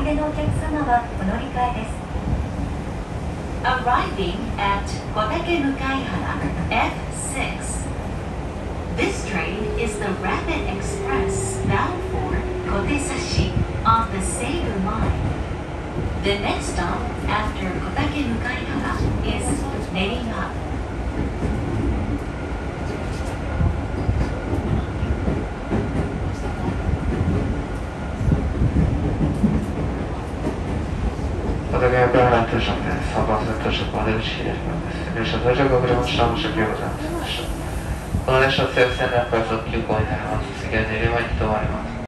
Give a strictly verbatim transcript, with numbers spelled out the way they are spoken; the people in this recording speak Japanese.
出のお客様はお乗り換えです。 Arriving at Kotake Mukaihara F six. This train is the Rapid Express bound for Kotesashi on the Seibu Line. The next stop after Kotake Mukaihara is Nerima. 小竹向原停車でさんばん線としてこの出口入れるのです。列車到着遅れました。申し訳ございませんでした。この列車は西武線の開発急行になります。次は練馬に停まります。